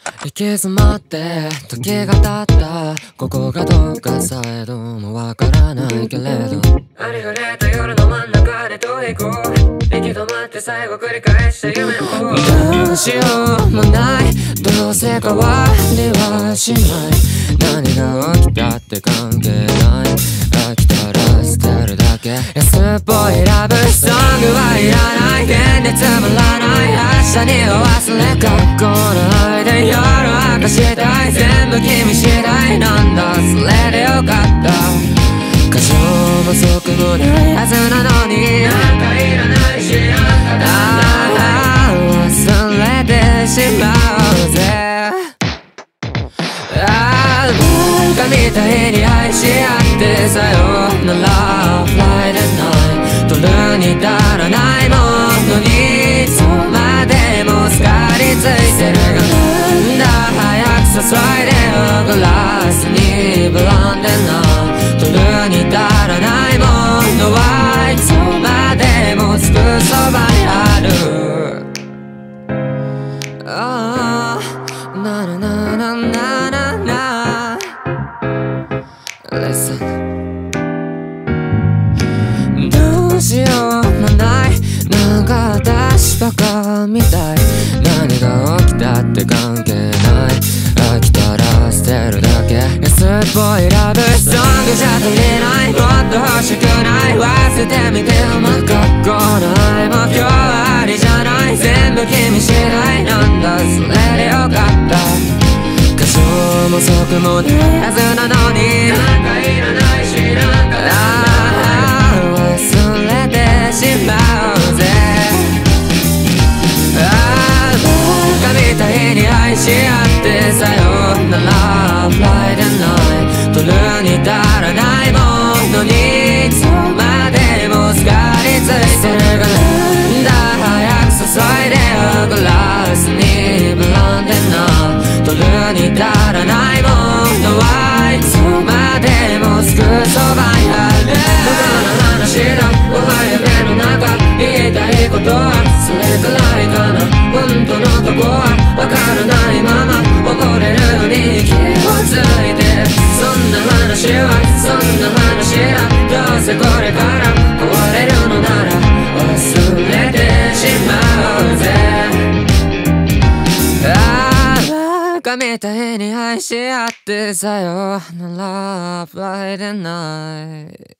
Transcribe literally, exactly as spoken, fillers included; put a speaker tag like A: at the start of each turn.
A: 行き詰まって時が経ったここがどうかさえどもわからないけれどありふれた夜の真ん中でどう行こう行き止まって最後繰り返した夢をどうしようもないどうせ変わりはしない何が起きたって関係ない飽きたら捨てるだけ安っぽいラブソングはいらない現実つまらない明日には忘れ学校の間夜明かしたい全部君次第なんだそれでよかった過剰も遅くもないはずなのになんかいらないしなんかああ忘れてしまうぜああバカみたいに愛し合ってさよなら Friday night 取るに足らないものにいつまでもすがりついてるがなんだ早く注いでよグラスにブランデーな取るに足らないものはいつまでもすぐそばにあるああななななななな Listen どうしようもないなんか私バカみたい何が起きたって関係ない飽きたら捨てるだけ安っぽいラブソングじゃ足りないもっと欲しくない忘れてみてよま学校の愛も今日はありじゃない全部君次第なんだそれでよかった過剰も遅くもないはずなのになんかいらないしなんかああ忘れてしまうぜああバカみたいに愛し合ってさよなら Friday night 取るに足らないものにいつまでもすがりついてるがなんだ早く注いでよグラスにブランデーな取るに足らないものはいつまでもすぐそばにある僕の話だおは夢の中言いたいことはそれくらいかな本当のとこはわからないまま溺れるように気をついてそんな話はそんな話だどうせこれから壊れるのなら忘れてしまうぜああバカみたいに愛し合ってさよなら Friday night